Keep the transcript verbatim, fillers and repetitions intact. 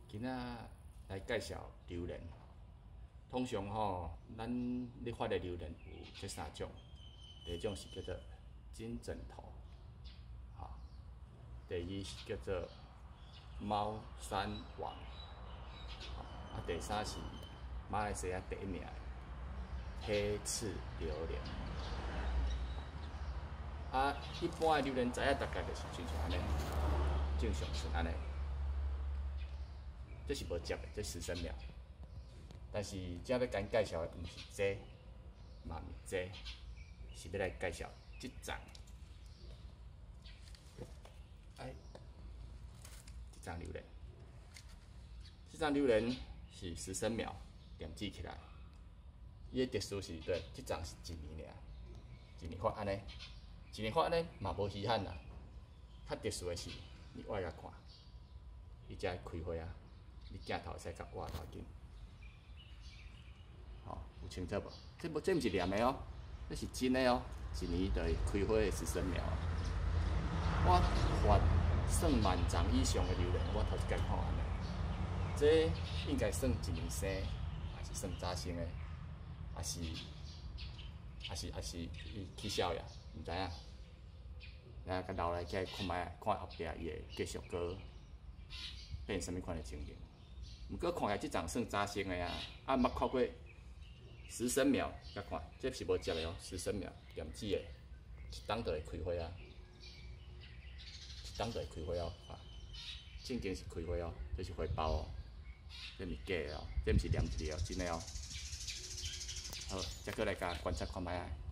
今仔来介绍榴莲。通常吼，咱咧发的榴莲有这三种，第一种是叫做金枕头，哈，第二是叫做猫山王，啊，第三是马来西亚第一名的黑刺榴莲。啊，一般的榴莲知影大概就是亲像安尼，正常是安尼。这是无接的，这十生苗。但是今要咱介绍的，毋是这，嘛毋是这，是要来介绍这种。哎，这种榴莲，这种榴莲是十生苗点记起来。伊的特殊是对，这种是一年尔，一年发安尼，一年发安尼嘛无稀罕啦。较特殊的是，你挖甲看，伊才开花啊，你镜头会使甲挖头紧。哦，有清楚无？这无这毋是念的哦，这是真的哦，一年就会开花的十生苗啊。我发算万丛以上的榴莲，我头一届看安尼。这应该算一年生，还是算早生的，还是还是还是伊起效呀？毋知影。然后甲留来起来看卖，看后壁伊会继续个变什么款的情形。毋过看起来即丛算早生的啊，啊捌看过十生苗，甲看，这是无接的哦，十生苗点子的，一冬就会开花啊，一冬就会开花哦，啊，正经是开花哦，这是花苞哦，这毋是假的哦，这毋是念字哦，真的哦。好，再过来甲观察看卖啊。